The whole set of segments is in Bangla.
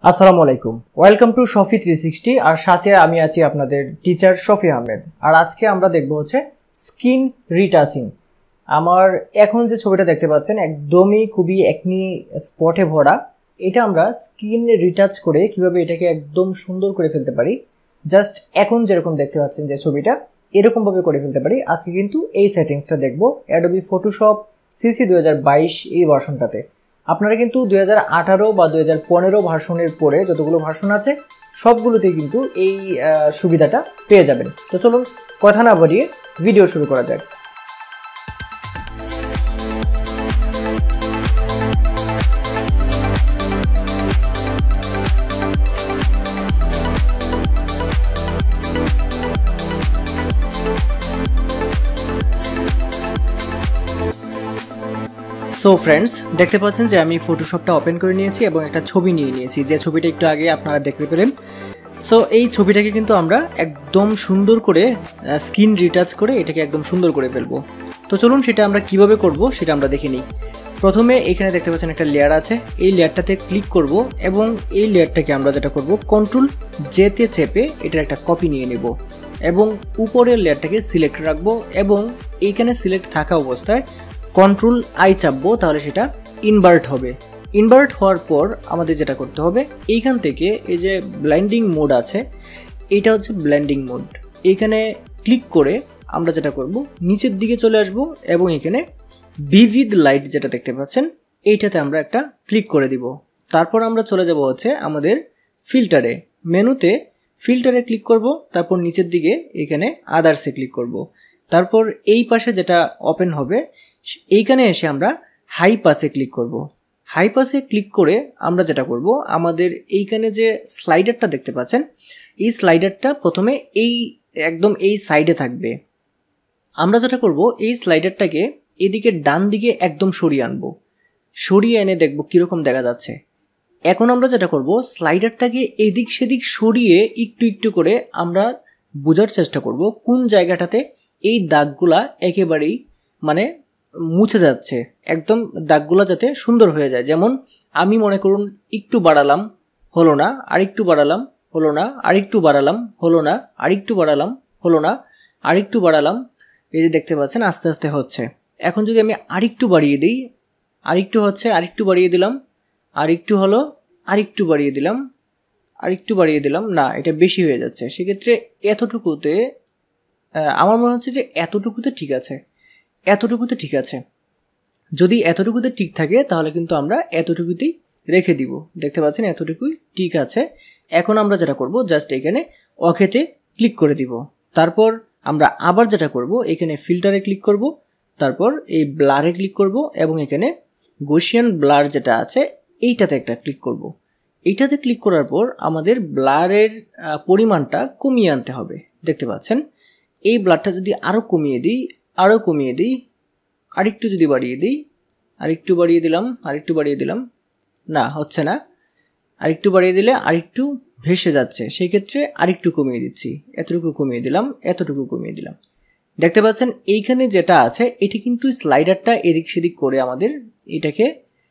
আসসালামু আলাইকুম, ওয়েলকাম টু শফি 360। আর সাথে আমি আছি আপনাদের টিচার সাফি আহমেদ। আর আজকে আমরা দেখব হচ্ছে স্কিন রিটাচিং। আমার এখন যে ছবিটা দেখতে পাচ্ছেন একদমই খুবই একনি স্পটে ভরা। এটা আমরা স্কিন রিটাচ করে কিভাবে এটাকে একদম সুন্দর করে ফেলতে পারি, জাস্ট এখন যেরকম দেখতে পাচ্ছেন যে ছবিটা এরকমভাবে করে ফেলতে পারি। আজকে কিন্তু এই সেটিংসটা দেখব অ্যাডোবি ফটোশপ সিসি 2022 এই ভার্সনটাতে। আপনারা কিন্তু 2018 বা 2015 ভার্সনের পরে যতগুলো ভার্সন আছে সবগুলোতেই কিন্তু এই সুবিধাটা পেয়ে যাবেন। তো চলুন কথা না বাড়িয়ে ভিডিও শুরু করা যাক। সো ফ্রেন্ডস, দেখতে পাচ্ছেন যে আমি ফটোশপটা ওপেন করে নিয়েছি এবং একটা ছবি নিয়ে নিয়েছি, যে ছবিটা একটু আগে আপনারা দেখতে পেলেন। সো এই ছবিটাকে কিন্তু আমরা একদম সুন্দর করে স্কিন রিটাচ করে এটাকে একদম সুন্দর করে ফেলবো। তো চলুন সেটা আমরা কিভাবে করব সেটা আমরা দেখে নিই। প্রথমে এখানে দেখতে পাচ্ছেন একটা লেয়ার আছে, এই লেয়ারটাতে ক্লিক করব এবং এই লেয়ারটাকে আমরা যেটা করব কন্ট্রোল জেতে চেপে এটার একটা কপি নিয়ে নেব এবং উপরের লেয়ারটাকে সিলেক্ট রাখবো এবং এইখানে সিলেক্ট থাকা অবস্থায় কন্ট্রোল আই চাপবো, তাহলে সেটা ইনভার্ট হবে। ইনভার্ট হওয়ার পর আমাদের যেটা করতে হবে, এইখান থেকে এই যে ব্লেন্ডিং মোড আছে, এইটা হচ্ছে ব্লেন্ডিং মোড। এইখানে ক্লিক করে আমরা যেটা করব নিচের দিকে চলে আসব এবং এখানে ভিভিড লাইট যেটা দেখতে পাচ্ছেন এইটাতে আমরা একটা ক্লিক করে দিব। তারপর আমরা চলে যাব হচ্ছে আমাদের ফিল্টারে, মেনুতে ফিল্টারে ক্লিক করব, তারপর নিচের দিকে এখানে আদার্সে ক্লিক করব। তারপর এই পাশে যেটা ওপেন হবে এইখানে এসে আমরা হাই পাসে ক্লিক করব। হাই পাসে ক্লিক করে আমরা যেটা করব, আমাদের এইখানে যে স্লাইডারটা দেখতে পাচ্ছেন এই স্লাইডারটা প্রথমে একদম এই সাইডে থাকবে। আমরা যেটা করব এই স্লাইডারটাকে এদিকে ডান দিকে একদম সরিয়ে আনবো, সরিয়ে এনে দেখব কীরকম দেখা যাচ্ছে। এখন আমরা যেটা করব স্লাইডারটাকে এদিক সেদিক সরিয়ে একটু একটু করে আমরা বোঝার চেষ্টা করব কোন জায়গাটাতে এই দাগগুলা একেবারেই মানে মুছে যাচ্ছে, একদম দাগগুলা যাতে সুন্দর হয়ে যায়। যেমন আমি মনে করুন একটু বাড়ালাম, হলো না, আরেকটু বাড়ালাম, হলো না, আরেকটু বাড়ালাম, হলো না, আরেকটু বাড়ালাম, হলো না, আরেকটু বাড়ালাম, এই যে দেখতে পাচ্ছেন আস্তে আস্তে হচ্ছে। এখন যদি আমি আরেকটু বাড়িয়ে দিই, আরেকটু হচ্ছে, আরেকটু বাড়িয়ে দিলাম, আরেকটু হলো, আরেকটু বাড়িয়ে দিলাম, আরেকটু বাড়িয়ে দিলাম, না এটা বেশি হয়ে যাচ্ছে। সেক্ষেত্রে এতটুকুতে আমার মনে হচ্ছে যে এতটুকুতে ঠিক আছে, এতটুকুতে ঠিক আছে। যদি এতটুকুতে ঠিক থাকে তাহলে কিন্তু আমরা এতটুকুতেই রেখে দিব। দেখতে পাচ্ছেন এতটুকুই ঠিক আছে। এখন আমরা যেটা করব জাস্ট এখানে ওকেতে ক্লিক করে দিব। তারপর আমরা আবার যেটা করব এখানে ফিল্টারে ক্লিক করব, তারপর এই ব্লারে ক্লিক করব এবং এখানে গসিয়ান ব্লার যেটা আছে এইটাতে একটা ক্লিক করব। এইটাতে ক্লিক করার পর আমাদের ব্লারের পরিমাণটা কমিয়ে আনতে হবে। দেখতে পাচ্ছেন এই ব্লারটা যদি আরও কমিয়ে দিই, আরও কমিয়ে দিই, আরেকটু যদি বাড়িয়ে দিই, আরেকটু বাড়িয়ে দিলাম, আরেকটু বাড়িয়ে দিলাম, না হচ্ছে না, আরেকটু বাড়িয়ে দিলে আরেকটু ভেসে যাচ্ছে, সেই ক্ষেত্রে আরেকটু কমিয়ে দিচ্ছি, এতটুকু কমিয়ে দিলাম, এতটুকু কমিয়ে দিলাম। দেখতে পাচ্ছেন এইখানে যেটা আছে এটি কিন্তু স্লাইডারটা এদিক সেদিক করে আমাদের এটাকে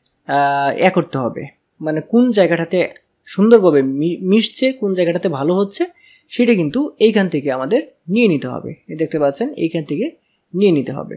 করতে হবে, মানে কোন জায়গাটাতে সুন্দরভাবে মিশছে, কোন জায়গাটাতে ভালো হচ্ছে সেটা কিন্তু এইখান থেকে আমাদের নিয়ে নিতে হবে। দেখতে পাচ্ছেন এইখান থেকে নিয়ে নিতে হবে।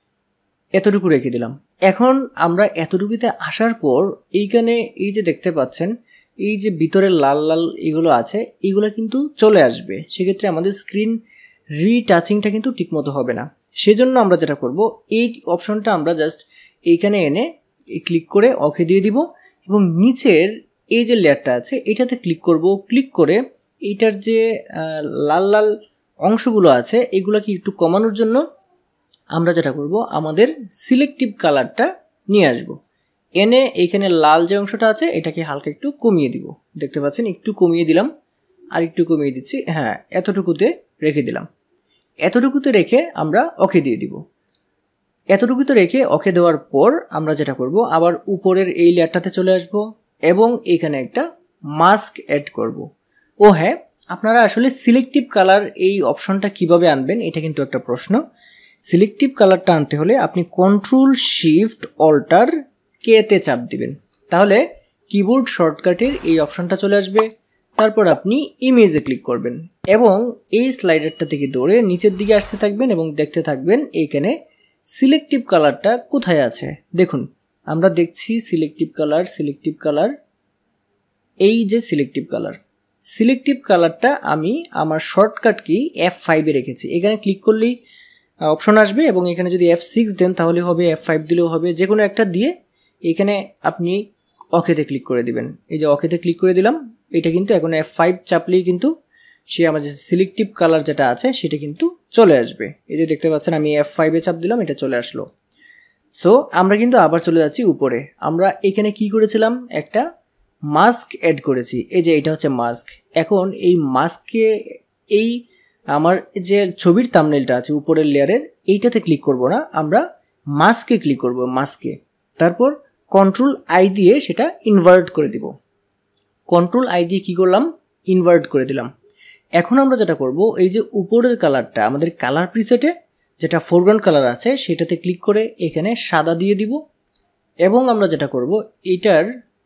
এতটুকু রেখে দিলাম। এখন আমরা এতটুকুতে আসার পর এইখানে এই যে দেখতে পাচ্ছেন এই যে ভিতরে লাল লাল এগুলো আছে এগুলো কিন্তু চলে আসবে, সেক্ষেত্রে আমাদের স্ক্রিন রিটাচিংটা কিন্তু ঠিকমতো হবে না। সেজন্য আমরা যেটা করব এই অপশনটা আমরা জাস্ট এইখানে এনে ক্লিক করে ওকে দিয়ে দিব এবং নিচের এই যে লেয়ারটা আছে এটাতে ক্লিক করব। ক্লিক করে এইটার যে লাল লাল অংশগুলো আছে এগুলোকে একটু কমানোর জন্য আমরা যেটা করব আমাদের সিলেক্টিভ কালারটা নিয়ে আসব, এনে এইখানে লাল যে অংশটা আছে এটাকে হালকা একটু কমিয়ে দিব। দেখতে পাচ্ছেন একটু কমিয়ে দিলাম, আর একটু কমিয়ে দিচ্ছি, হ্যাঁ এতটুকুতে রেখে দিলাম। এতটুকুতে রেখে আমরা ওকে দিয়ে দিব। এতটুকুতে রেখে ওকে দেওয়ার পর আমরা যেটা করব আবার উপরের এই লেয়ারটাতে চলে আসব এবং এখানে একটা মাস্ক অ্যাড করব। ও হ্যাঁ, আপনারা আসলে সিলেক্টিভ কালার এই অপশনটা কিভাবে আনবেন এটা কিন্তু একটা প্রশ্ন। সিলেক্টিভ কালারটা আনতে হলে আপনি কন্ট্রোল শিফট অল্টার কে তে চাপ দিবেন, তাহলে কিবোর্ড শর্টকাটের এই অপশনটা চলে আসবে, তারপর আপনি ইমেজে ক্লিক করবেন এবং এই স্লাইডারটা থেকে ধরে নিচের দিকে আসতে থাকবেন এবং দেখতে থাকবেন এইখানে সিলেক্টিভ কালারটা কোথায় আছে। দেখুন আমরা দেখছি সিলেক্টিভ কালার, এই যে সিলেক্টিভ কালারটা আমি আমার শর্টকাট কি F5 এ রেখেছি। এখানে ক্লিক করলেই অপশন আসবে এবং এখানে যদি F6 দেন তাহলে হবে, F5 দিলেও হবে, যে কোনো একটা দিয়ে এখানে আপনি ওকেতে ক্লিক করে দিবেন। এই যে ওকেতে ক্লিক করে দিলাম, এটা কিন্তু এখন F5 চাপলেই কিন্তু সে আমার যে সিলেক্টিভ কালার যেটা আছে সেটা কিন্তু চলে আসবে। এই যে দেখতে পাচ্ছেন আমি F5 এ চাপ দিলাম, এটা চলে আসলো। সো আমরা কিন্তু আবার চলে যাচ্ছি উপরে। আমরা এখানে কি করেছিলাম, একটা মাস্ক অ্যাড করেছি। এই যে এটা হচ্ছে মাস্ক। এখন এই মাস্কে এই আমার যে ছবির থাম্বনেইলটা আছে উপরের লেয়ারের, এইটাতে ক্লিক করব না, আমরা মাস্কে ক্লিক করব, মাস্কে। তারপর কন্ট্রোল আই দিয়ে সেটা ইনভার্ট করে দিব। কন্ট্রোল আই দিয়ে কি করলাম, ইনভার্ট করে দিলাম। এখন আমরা যেটা করব, এই যে উপরের কালারটা আমাদের কালার প্রিসেটে যেটা ফোরগ্রাউন্ড কালার আছে সেটাতে ক্লিক করে এখানে সাদা দিয়ে দিব এবং আমরা যেটা করব এটার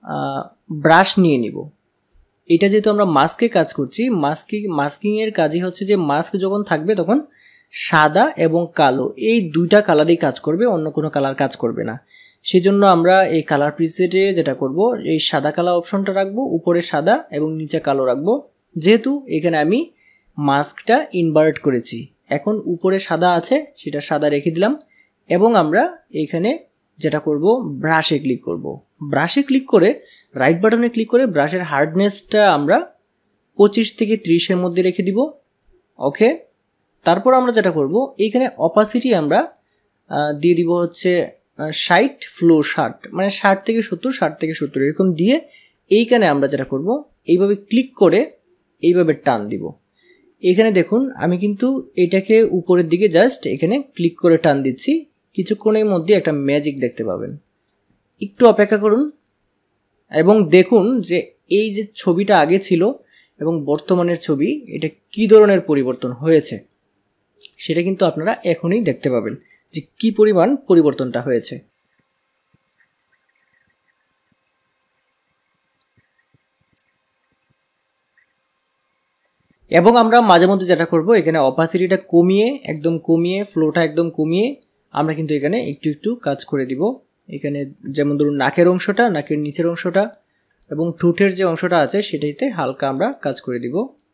ব্রাশ নিয়ে নিব। এটা যেহেতু আমরা মাস্কে কাজ করছি, মাস্কিংয়ের কাজই হচ্ছে যে মাস্ক যখন থাকবে তখন সাদা এবং কালো এই দুইটা কালারেই কাজ করবে, অন্য কোনো কালার কাজ করবে না। সেজন্য আমরা এই কালার প্রিসেটে যেটা করব, এই সাদা কালার অপশনটা রাখবো, উপরে সাদা এবং নিচে কালো রাখবো। যেহেতু এখানে আমি মাস্কটা ইনভার্ট করেছি, এখন উপরে সাদা আছে সেটা সাদা রেখে দিলাম এবং আমরা এখানে যেটা করব ব্রাশে ক্লিক করব। ব্রাশে ক্লিক করে রাইট বাটনে ক্লিক করে ব্রাশের হার্ডনেসটা আমরা 25 থেকে 30 এর মধ্যে রেখে দিব। ওকে, তারপর আমরা যেটা করব এইখানে অপাসিটি আমরা দিয়ে দিব হচ্ছে 60, ফ্লো 60, মানে 60 থেকে 70, 60 থেকে 70 এরকম দিয়ে এইখানে আমরা যেটা করব এইভাবে ক্লিক করে এইভাবে টান দিব। এখানে দেখুন আমি কিন্তু এটাকে উপরের দিকে জাস্ট এখানে ক্লিক করে টান দিচ্ছি, কিছুক্ষণের মধ্যে একটা ম্যাজিক দেখতে পাবেন। একটু অপেক্ষা করুন এবং দেখুন যে এই যে ছবিটা আগে ছিল এবং বর্তমানের ছবি, এটা কি ধরনের পরিবর্তন হয়েছে সেটা কিন্তু আপনারা এখনই দেখতে পাবেন যে কি পরিমাণ পরিবর্তনটা হয়েছে। এবং আমরা মাঝে মধ্যে যেটা করব এখানে অপাসিটিটা কমিয়ে, একদম কমিয়ে, ফ্লোটা একদম কমিয়ে আমরা কিন্তু এখানে একটু একটু কাজ করে দিব। এখানে যেমন ধরুন নাকের অংশটা, নাকের নিচের অংশটা এবং ঠোঁটের যে অংশটা আছে সেটাইতে হালকা আমরা কাজ করে দিব।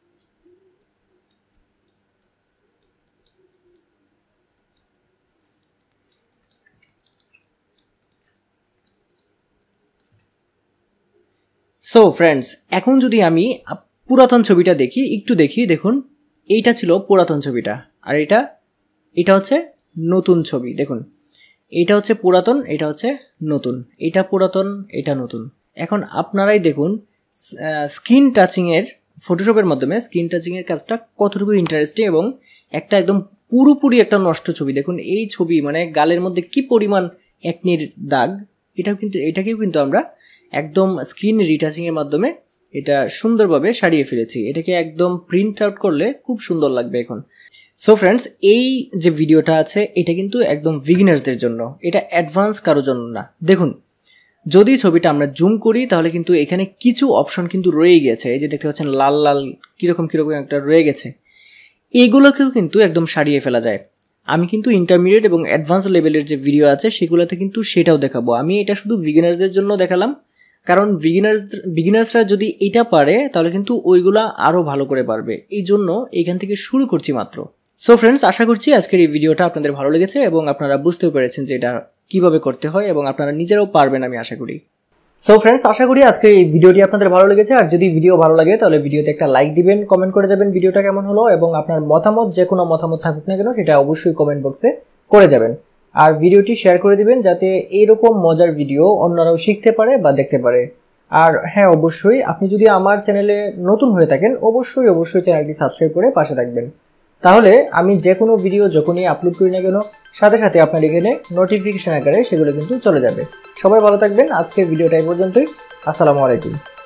সো ফ্রেন্ডস, এখন যদি আমি পুরাতন ছবিটা দেখি, একটু দেখি, দেখুন এইটা ছিল পুরাতন ছবিটা আর এটা হচ্ছে নতুন ছবি। দেখুন এটা হচ্ছে পুরাতন, এটা হচ্ছে নতুন, এটা পুরাতন, এটা নতুন। এখন আপনারাই দেখুন স্ক্রিন টাচিংয়ের, ফটোশপের মাধ্যমে স্ক্রিন টাচিংয়ের কাজটা কতটুকু ইন্টারেস্টিং এবং একটা একদম পুরোপুরি একটা নষ্ট ছবি। দেখুন এই ছবি মানে গালের মধ্যে কি পরিমাণ একনির দাগ, এটাকেও কিন্তু আমরা একদম স্ক্রিন রিটাচিংয়ের মাধ্যমে এটা সুন্দরভাবে সারিয়ে ফেলেছি। এটাকে একদম প্রিন্ট আউট করলে খুব সুন্দর লাগবে এখন। সো ফ্রেন্ডস, এই যে ভিডিওটা আছে এটা কিন্তু একদম বিগিনার্সদের জন্য, এটা অ্যাডভান্স কারোর জন্য না। দেখুন যদি ছবিটা আমরা জুম করি তাহলে কিন্তু এখানে কিছু অপশন কিন্তু রয়ে গেছে, এই যে দেখতে পাচ্ছেন লাল লাল কীরকম একটা রয়ে গেছে, এইগুলোকেও কিন্তু একদম সারিয়ে ফেলা যায়। আমি কিন্তু ইন্টারমিডিয়েট এবং অ্যাডভান্স লেভেলের যে ভিডিও আছে সেগুলোতে কিন্তু সেটাও দেখাবো। আমি এটা শুধু বিগিনার্সদের জন্য দেখালাম, কারণ বিগিনার্সরা যদি এটা পারে তাহলে কিন্তু ওইগুলা আরও ভালো করে পারবে, এই জন্য এখান থেকে শুরু করছি মাত্র। সো ফ্রেন্ডস, আশা করছি আজকের এই ভিডিওটা আপনাদের ভালো লেগেছে এবং আপনারা বুঝতেও পেরেছেন যে এটা কিভাবে করতে হয় এবং আপনারা নিজেরাও পারবেন আমি আশা করি। সো ফ্রেন্ডস, আশা করি আজকের এই ভিডিওটি আপনাদের ভালো লেগেছে। আর যদি ভিডিও ভালো লাগে তাহলে ভিডিওতে একটা লাইক দিবেন, কমেন্ট করে যাবেন ভিডিওটা কেমন হলো এবং আপনার মতামত, যে কোনো মতামত থাকুক না কেন সেটা অবশ্যই কমেন্ট বক্সে করে যাবেন। আর ভিডিওটি শেয়ার করে দিবেন যাতে এইরকম মজার ভিডিও অন্যরাও শিখতে পারে বা দেখতে পারে। আর হ্যাঁ, অবশ্যই আপনি যদি আমার চ্যানেলে নতুন হয়ে থাকেন অবশ্যই চ্যানেলটি সাবস্ক্রাইব করে পাশে থাকবেন, তাহলে আমি যে কোনো ভিডিও যখনই আপলোড করি না কেন সাথে সাথে আপনার এখানে নোটিফিকেশন আকারে সেগুলো কিন্তু চলে যাবে। সবাই ভালো থাকবেন। আজকের ভিডিওটা এই পর্যন্তই। আসসালামু আলাইকুম।